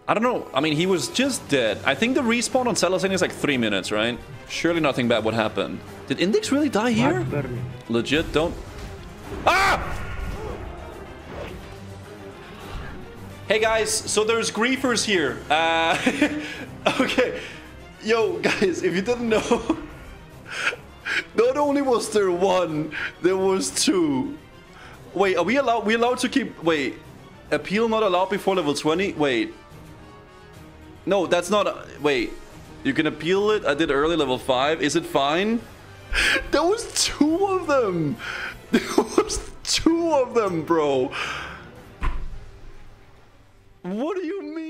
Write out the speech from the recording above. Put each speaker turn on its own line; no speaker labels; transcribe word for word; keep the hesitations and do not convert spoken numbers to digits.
I don't know. I mean, he was just dead. I think the respawn on Celestine is like three minutes, right? Surely nothing bad would happen. Did Index really die here? Legit, don't... Ah! Hey guys, so there's griefers here. Uh, okay. Yo, guys, if you didn't know... Not only was there one, there was two. Wait, are we allowed? We allowed to keep... Wait. Appeal not allowed before level twenty? Wait. No, that's not... Wait. You can appeal it. I did early level five. Is it fine? There was two of them. There was two of them, bro. What do you mean?